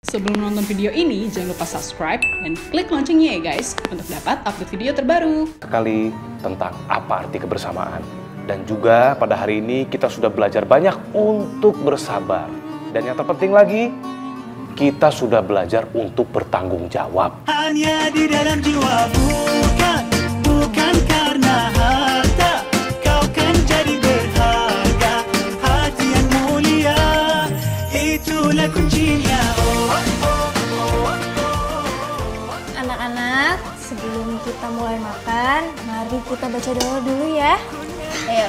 Sebelum nonton video ini, jangan lupa subscribe dan klik loncengnya ya guys, untuk dapat update video terbaru. Sekali tentang apa arti kebersamaan. Dan juga pada hari ini kita sudah belajar banyak untuk bersabar. Dan yang terpenting lagi, kita sudah belajar untuk bertanggung jawab. Hanya di dalam jiwa, bukan karena harta. Kau kan jadi berharga, hati yang mulia, itulah kuncinya. Anak-anak, sebelum kita mulai makan, mari kita baca doa dulu ya. Ayo,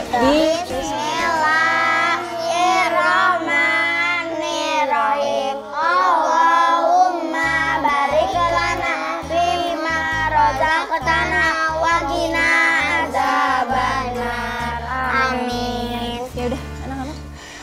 Bismillahirrahmanirrahim. Allahumma barik lana fima razaqtana wa qina adzabannar. Amin. ya udah, anak-anak.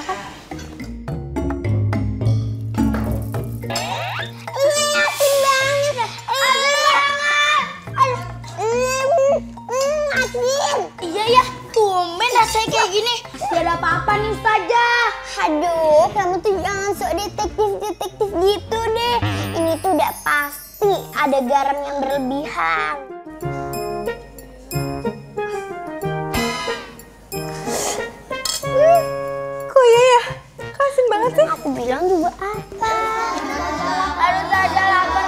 Iya ya, tumben rasanya kayak gini. Gak ada apa-apa nih Ustazah. Aduh, kamu tuh jangan sok detektif gitu deh. Ini tuh udah pasti ada garam yang berlebihan. Kok iya ya? Kasin banget sih. Aku bilang juga apa? Aduh saja lapar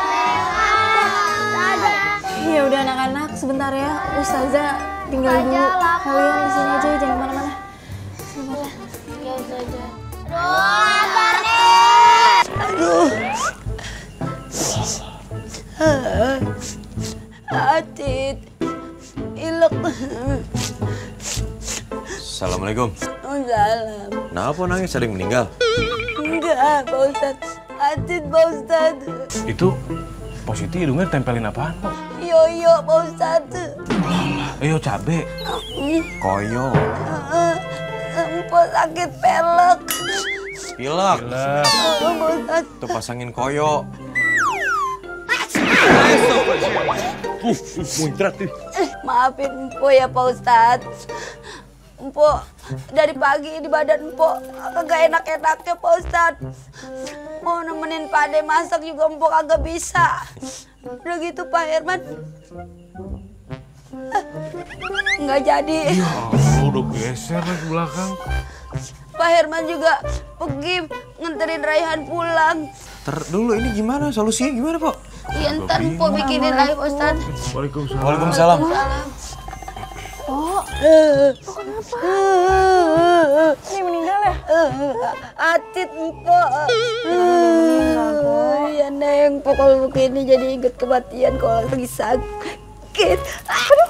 Ya udah anak-anak, sebentar ya. Ustazah tinggal dulu. Kalian di sini aja, jangan kemana-mana. Sebentar. Ya Ustazah. Aduh, lapar nih. Atit, ilek. Assalamualaikum. Salam. Kenapa nangis? Ada yang meninggal? Enggak, Pak Ustadz. Atit, Pak Ustadz. Itu Positi hidungnya tempelin apaan, Pak? Yoyo, Pak Ustadz. Ayo cabe. Koyo. Empok sakit pelek. Pilek. Pak Ustadz. Tuh pasangin koyo. Muncrat nih. Maafin Empok ya, Pak Ustadz. Empok, dari pagi di badan Empok kagak enak-enaknya, Pak Ustadz. Mau nemenin Pak Ade masak juga Empok kagak bisa. Udah gitu Pak Herman nggak jadi. Ya, udah geser lagi ke belakang. Pak Herman juga pergi nganterin Raihan pulang. Dulu ini gimana? Solusinya gimana, Pak? Iya ntar Empok bikinin lagi, Pak Ustadz. Waalaikumsalam. Waalaikumsalam. Ini meninggal ya? Atit Empok. Iya Neng, Empok kalau begini jadi inget kematian kalau lagi sakit. Aduh.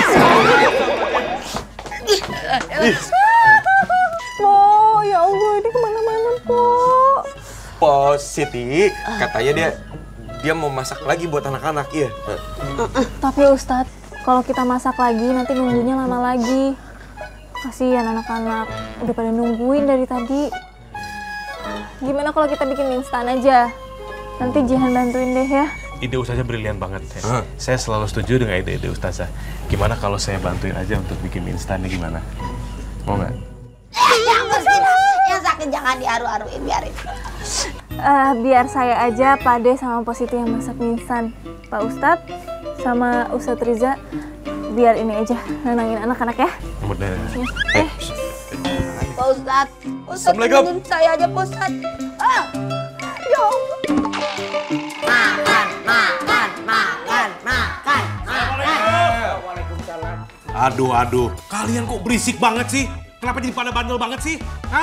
Po, ya Allah ini kemana-mana Po. Positi, katanya dia mau masak lagi buat anak-anak, ya. Tapi Ustadz, kalau kita masak lagi nanti nunggunya lama lagi. Kasihan anak-anak, udah pada nungguin dari tadi. Gimana kalau kita bikin mie instan aja? Nanti Jihan bantuin deh ya. Ide Ustazah brilian banget. Saya selalu setuju dengan ide-ide Ustazah. Gimana kalau saya bantuin aja untuk bikin mie instannya gimana? Mau nggak? Yang sakit jangan diaru-aruin, biarin. Biar saya aja, Pak De sama Positi yang masak mie instan. Pak Ustadz sama Ustadz Riza, biar ini aja nenangin anak-anak ya. Mudah. Pak Ustadz, Assalamualaikum. temenin saya aja Pak Ustadz. Ya Allah. Aduh, kalian kok berisik banget sih? Kenapa jadi pada bandel banget sih? Hah?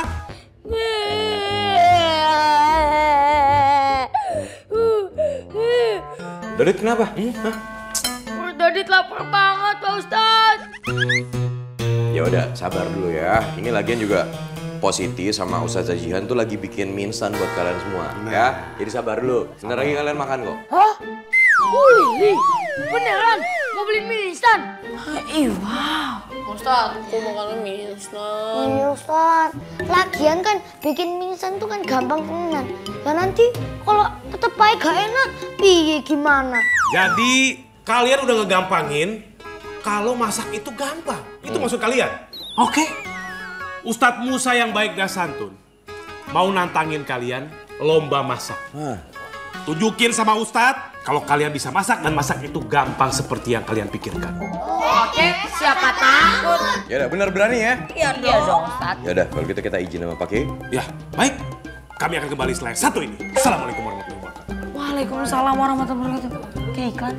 Dodit kenapa? Dodit lapar banget Pak Ustadz. Ya udah, sabar dulu ya. Ini lagian juga Positi sama Ustazah Jihan tuh lagi bikin mie instan buat kalian semua, ya. Jadi sabar dulu. Sebentar lagi kalian makan kok. Hah? Wih, beneran mau beli mie instan? Wow. Ustadz, aku makan mie instan. Iya Ustaz, lagian kan bikin mie instan tuh kan gampang tenan. Ya nanti kalau tetep baik gak enak, piye gimana? Jadi kalian udah ngegampangin kalau masak itu gampang. Itu maksud kalian? Oke. Ustadz Musa yang baik dan santun mau nantangin kalian lomba masak. tunjukin sama Ustadz kalau kalian bisa masak dan masak itu gampang seperti yang kalian pikirkan. Oke, siapa takut? Ya udah, bener berani ya? Iya dong, Ustaz. Ya udah, kalau gitu kita izin sama Pak Kiai. Ya, baik. Kami akan kembali setelah yang satu ini. Assalamualaikum warahmatullahi wabarakatuh. Waalaikumsalam warahmatullahi wabarakatuh. Kayak iklan.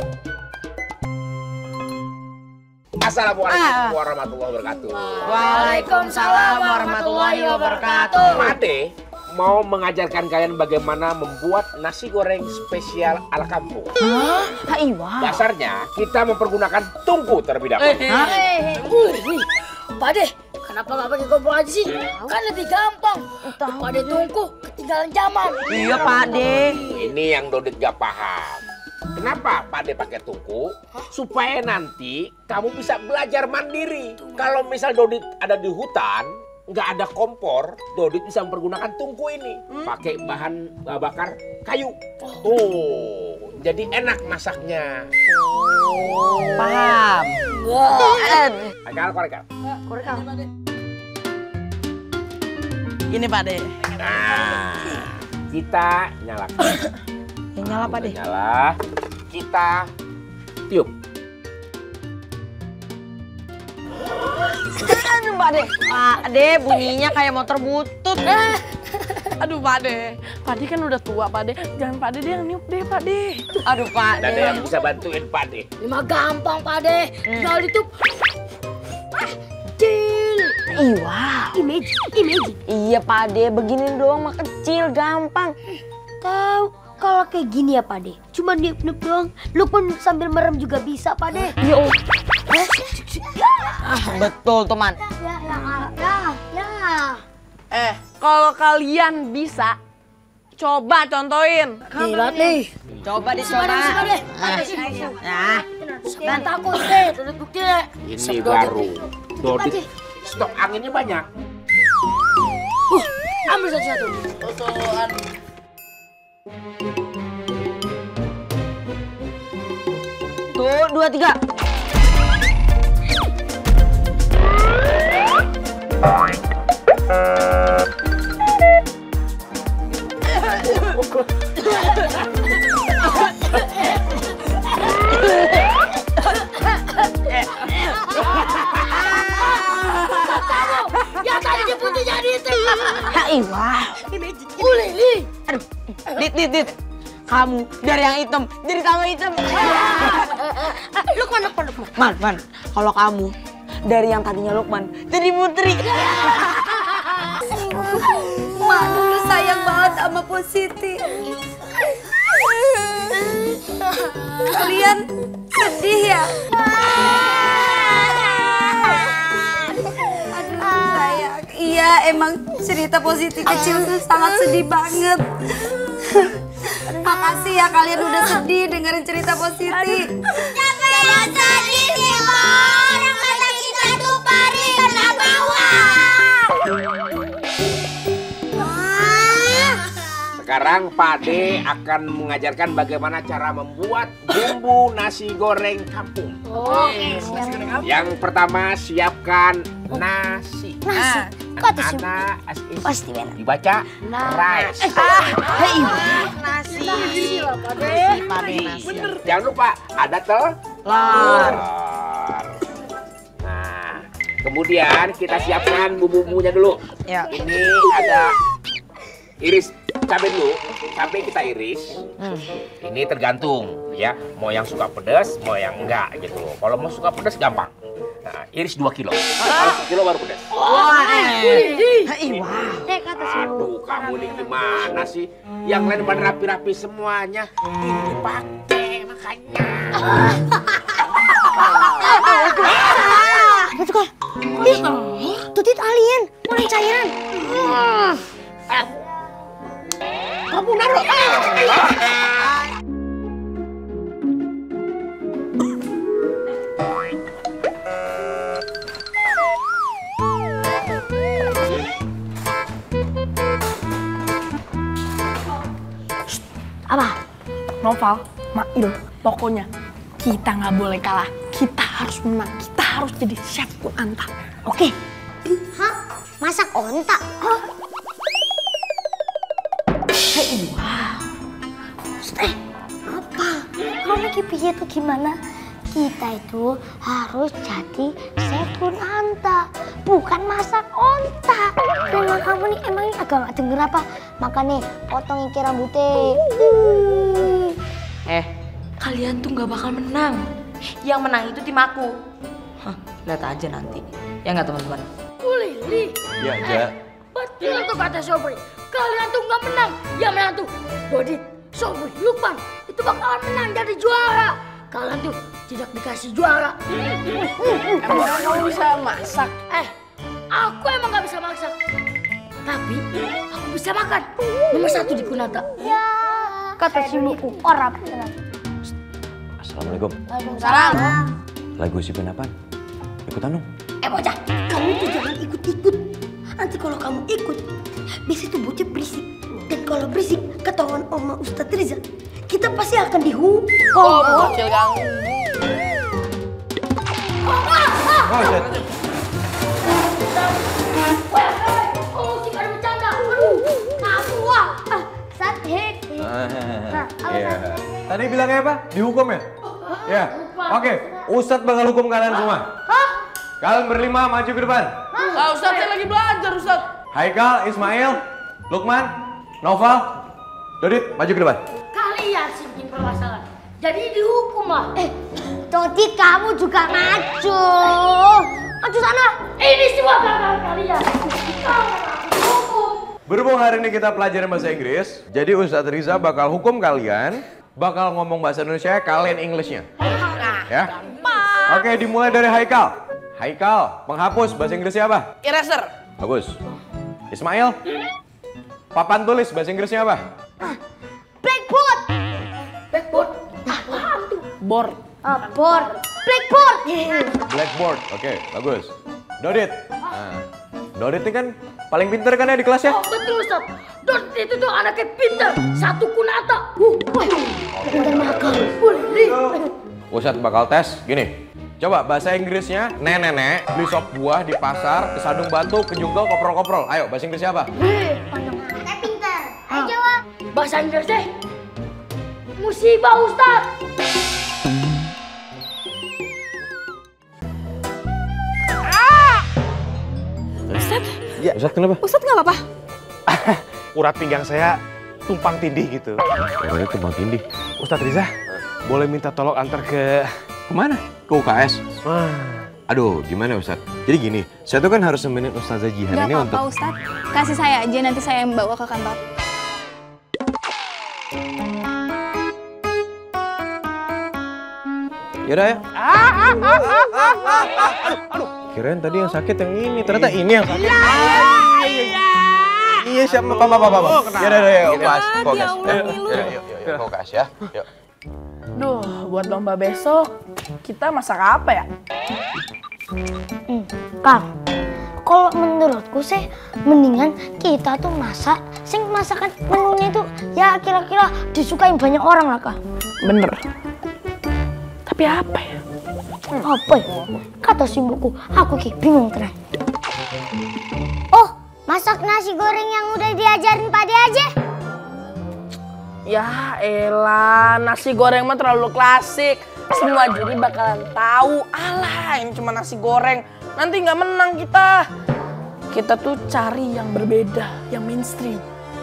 Assalamualaikum warahmatullahi wabarakatuh. Waalaikumsalam warahmatullahi wabarakatuh. Pade mau mengajarkan kalian bagaimana membuat nasi goreng spesial ala kampung. Hah? Iwa. Dasarnya kita mempergunakan tungku terlebih dahulu. Pade, kenapa nggak pakai kompor aja sih? Kan lebih gampang. Pade tungku ketinggalan zaman. Iya, Pak De. Ini yang Dodit gak paham. Kenapa Pade pakai tungku? Supaya nanti kamu bisa belajar mandiri. Kalau misal Dodit ada di hutan, nggak ada kompor, Dodit bisa mempergunakan tungku ini. Pakai bahan bakar kayu. Tuh, jadi enak masaknya. Paham. Korekal. Ini Pak De. Nah, kita nyalakan. Yang nyala Pak De. Nyala, kita tiup. Aduh Pak De. Pak De, bunyinya kayak motor butut. Aduh Pak De. Pak De kan udah tua Pak De. Jangan Pak De yang niup deh Pak De. Aduh Pak De. Ada yang bisa bantuin Pade. Ini mah gampang Pade. Tinggal ditutup. Kecil. Iwa. Image. Iya Pak De, begini doang mah kecil, gampang. Tahu kalau kayak gini ya Pade. Cuma niup-niup doang. Lukman sambil merem juga bisa Pade. Ya betul teman. Ya. Kalau kalian bisa, coba contohin. Gila nih. Coba dicoba. Nah, Jangan takut deh. Duduk bukti deh. Ini baru. Dodit stok anginnya banyak. Ambil satu-satu. tuh, 2, 3. Ya tadi putih jadi itu. Iwa. Ulili. Aduh, Dit. Kamu dari yang hitam jadi tambah hitam. Lukman. Man, kalau kamu dari yang tadinya Lukman jadi Putri. Mak dulu sayang banget sama Positi. Kalian sedih ya? Aduh sayang. Iya emang cerita Positi kecil tuh sangat sedih banget. Makasih ya kalian udah sedih dengerin cerita Positi. Siapa yang sedih sih, orang kata kita tuh pari kena bawah. Sekarang Pade akan mengajarkan bagaimana cara membuat bumbu nasi goreng kampung. Yang pertama siapkan nasi. Ana pasti dibaca rice. Nasi. Jangan lupa ada telur. Nah, kemudian kita siapkan bumbu-bumbunya dulu. Ya. Ini ada iris cabai dulu, cabai kita iris. Ini tergantung ya, mau yang suka pedas, mau yang enggak gitu loh. Kalau mau suka pedas gampang. Nah, iris 2 kilo. Kalau 1 kilo baru pedas. Aduh, kamu ini gimana sih? Yang lain pada rapi-rapi semuanya. Ini pakai makanya. Tutit alien, orang cairan. Kamu naruh. Apa? Noval, Mail, pokoknya kita nggak boleh kalah. Kita harus menang. Kita harus jadi chef Kunanta. Oke? Hah? Masak onta? Apa? Kalau piye itu gimana? Kita itu harus jadi chef Kunanta, bukan masak onta. Memang kamu nih emang agak gak denger apa? Makanya potong iki rambutnya. Kalian tuh nggak bakal menang. Yang menang itu tim aku. Lihat aja nanti. Ya nggak teman-teman? Lili. Iya aja. Betul tuh kata Sobri. Kalian tuh nggak menang. Yang menang tuh Dodit, Sobri, Lukman. Itu bakalan menang jadi juara. Kalian tuh tidak dikasih juara. Emang kamu bisa masak? Aku emang nggak bisa masak. Tapi aku bisa makan. Nomor 1 di Kunanta. Ya, kata si buku orang. Assalamualaikum. Waalaikumsalam. Lagi gosipin apaan? Ikutan dong. Bocah, kamu tuh jangan ikut-ikut. Nanti kalau kamu ikut, biasanya tuh bocah berisik. Dan kalau berisik, ketahuan Oma Ustadz Riza, kita pasti akan dihukum. Bocil kamu. Tadi bilangnya apa? Dihukum ya? Ya. Oke, Ustadz bakal hukum kalian semua. Kalian berlima maju ke depan. Ustadz saya lagi belajar, Ustadz. Haikal, Ismail, Lukman, Noval, Dodit, maju ke depan. Kalian sih bikin permasalahan. Jadi dihukum lah. Dodit kamu juga maju. Maju sana. Ini semua gara-gara kalian. Hukum. Berhubung hari ini kita pelajarin bahasa Inggris, jadi Ustadz Riza bakal hukum kalian, bakal ngomong bahasa Indonesia, kalian Englishnya. Ya? Oke, dimulai dari Haikal. Haikal, penghapus bahasa Inggrisnya apa? Eraser. Bagus. Ismail, papan tulis bahasa Inggrisnya apa? Blackboard. Blackboard. Apaan tuh? Board. Board. Blackboard. Blackboard. Oke, bagus. Dodit. Nah, Dodit ini kan paling pinter kan ya di kelas ya? Oh, betul, Ustaz. Dodit itu tuh anaknya pinter. 1 Kunanta. Pinter makan. Ustadz bakal tes gini. Coba bahasa Inggrisnya nenek-nenek beli sop buah di pasar, ke Sadung Batu, ke Junggal, koprol-koprol. Ayo, bahasa Inggrisnya apa? Saya pinter. Ayo jawab. Bahasa Inggrisnya musibah, Ustaz. Ustadz. Ya, Ustadz kenapa? Ustadz nggak apa-apa? Urat pinggang saya tumpang tindih gitu. Katanya tumpang tindih. Ustadz Riza, boleh minta tolong antar ke... Kemana? Ke UKS? Aduh, gimana Ustadz? Jadi gini, saya tuh kan harus nemenin Ustazah Jihan Gak ini apa-apa untuk... Ustadz, kasih saya aja nanti saya yang bawa ke kantor. Yaudah ya. Kirain tadi yang sakit yang ini, ternyata ini yang sakit. Iya, siapa? Papa. Yaudah, yuk, UKS ya. Yuk. Duh, buat lomba besok, kita masak apa ya? Kang, kalau menurutku sih mendingan kita tuh masak, masakan menunya itu ya kira-kira disukain banyak orang lah, Kang. Bener. Tapi apa ya? Apa ya? Kata si buku, aku bingung tenan. Oh, masak nasi goreng yang udah diajarin Pak De aja. Ya elah, nasi goreng mah terlalu klasik. Semua juri bakalan tahu. Alah, ini cuma nasi goreng. Nanti nggak menang kita. Kita tuh cari yang berbeda, yang mainstream.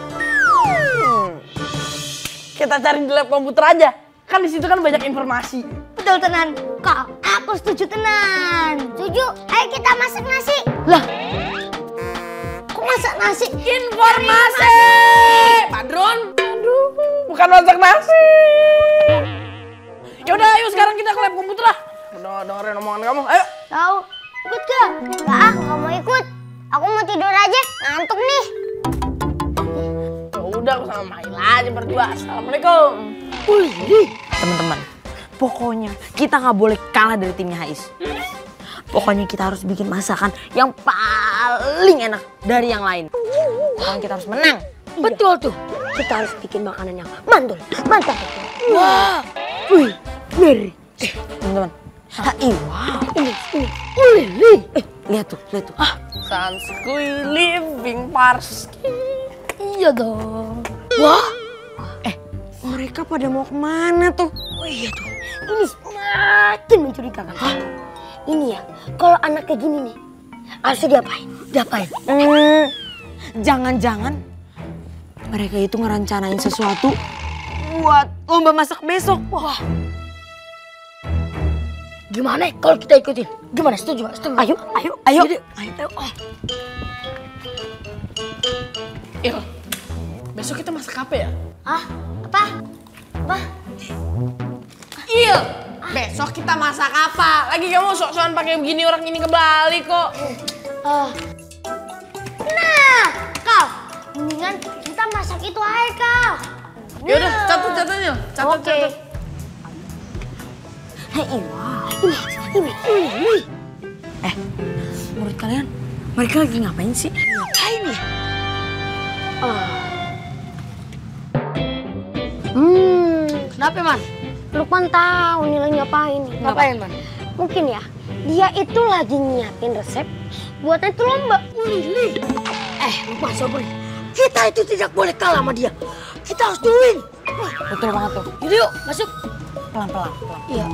Kita cari di lab komputer aja. Kan di situ kan banyak informasi. Betul tenan, Kak. Aku setuju tenan. Setuju. Ayo kita masak nasi. Lah, kok masak nasi? Informasi. Padron. Aduh, bukan masak nasi. Yaudah, ayo sekarang kita ke lab komputer lah. Udah dengerin omongan kamu, ayo. Tahu? Ikut gak? Enggak, nggak mau ikut. Aku mau tidur aja, ngantuk nih. Ya udah, aku sama Maila aja berdua. Assalamualaikum. Teman-teman, pokoknya kita nggak boleh kalah dari timnya Hais. Pokoknya kita harus bikin masakan yang paling enak dari yang lain. Pokoknya kita harus menang. Betul tuh. Kita harus bikin makanan yang mantul, mantap. Wah, wih, ngeri. Teman-teman. Wow. Ini. Lihat tuh. Sanskui living parski. Iya dong. Wah. Mereka pada mau kemana tuh? Oh iya tuh, ini semakin mencurigakan. Hah? Ini ya, kalau anak kayak gini nih, harusnya diapain? Diapain? Jangan-jangan mereka itu ngerencanain sesuatu buat lomba masak besok. Wah. Gimana kalau kita ikutin? Gimana? Setuju? Setuju? Ayo. Il, besok kita masak apa ya? Ah, apa? Il, besok kita masak apa? Lagi kamu sok-sokan pakai begini orang ini kebalik kok. Nah, Kal, mendingan kita masak itu aja, Kal. Yaudah, catat Il. Oke. Ini. Menurut kalian, mereka lagi ngapain sih? Ngapain ya? Kenapa, Man? Lukman tahu nih lagi ngapain. Ngapain, Man? Mungkin ya, dia itu lagi nyiapin resep buat itu lomba. Lukman Sobri, kita itu tidak boleh kalah sama dia. Kita harus win. Betul banget tuh. Yuk, masuk. Pelan-pelan. Iya.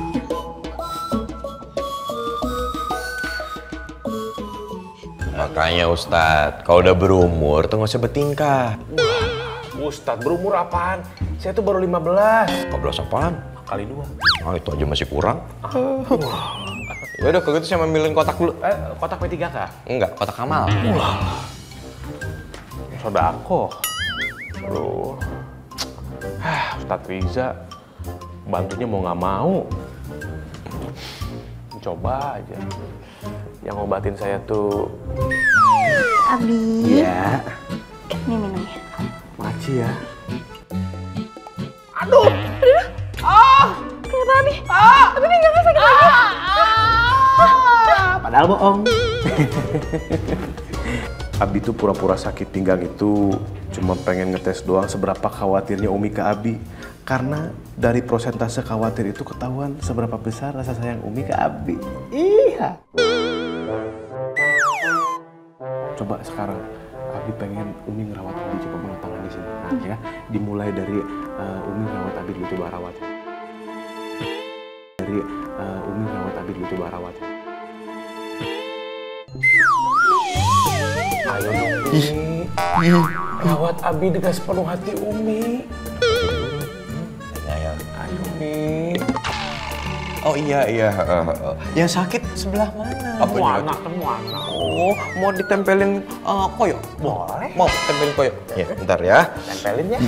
Makanya Ustadz, kalau udah berumur tuh nggak usah bertingkah. Ustadz, berumur apaan? Saya tuh baru 15. 15 apaan? Kali 2. Oh, itu aja masih kurang. Ya udah, kalau gitu saya ambilin kotak dulu. Kotak P3K? Enggak, kotak amal. Sodako. Aduh. Ustadz Riza, bantunya mau nggak mau. Coba aja. Yang ngobatin saya tuh... Abi. Iya. Ini minumnya. Makasih ya. Aduh. Kenapa Abi? Abi pinggangnya sakit lagi. Padahal bohong. Abi tuh pura-pura sakit pinggang itu cuma pengen ngetes doang seberapa khawatirnya Umi ke Abi. Karena dari prosentase khawatir itu ketahuan seberapa besar rasa sayang Umi ke Abi. Iya. Coba sekarang Abi pengen Umi ngerawat Abi, coba banget tangan di sini. Nah ya, dimulai dari Umi ngerawat Abi dulu, coba rawat. Dari Umi ngerawat Abi dulu, coba rawat. Ayo dong Umi, rawat Abi dengan sepenuh hati Umi. Ayo Umi. Oh iya. Yang sakit sebelah mana? Semua anak. Oh, mau ditempelin koyo? Boleh. Mau tempelin koyo? Ya, bentar ya. Tempelin ya.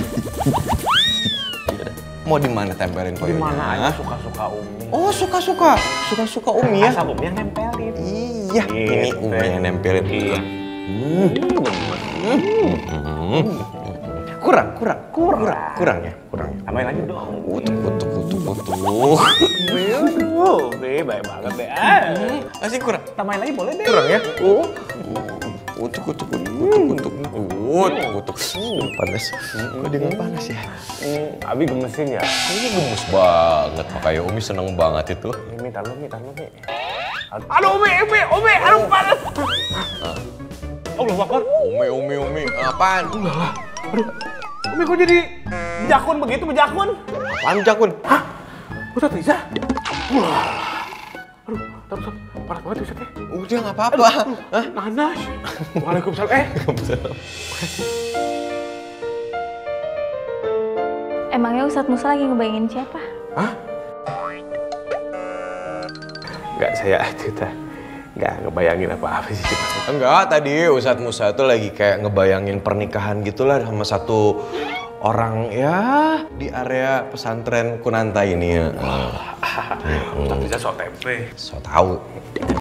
Mau di mana tempelin koyonya? Di mana aja suka-suka Umi. Oh, suka-suka Umi ya? Asal Umi yang nempelin. Iya, ini Umi yang nempelin. Iya. Kurang ya? Tambahin lagi dong. Kutuk. Baik banget deh. Masih kurang? Tambahin lagi boleh deh. Kurang ya? Kutuk. Panas. Kok dia nggak panas ya? Abi gemesin ya? Ini gemes banget, makanya Umi seneng banget itu. Umi, taruh Mi. Aduh Umi, aduh panas. Allah Akbar. Umi, apaan? Aduh, Umi kok jadi jakun begitu, bejakun? Apaan jakun? Hah? Ustadz Riza? Aduh, panas banget Ustadz ya. Udah nggak apa-apa. Nanas. Waalaikumsalam. Emangnya Ustadz Musa lagi ngebayangin siapa? Hah? Enggak, saya itu nggak ngebayangin apa-apa sih. Enggak, tadi Ustadz Musa tuh lagi kayak ngebayangin pernikahan gitulah sama satu orang ya di area pesantren Kunanta ini ya. Ustadz Riza sok tempe. So tahu.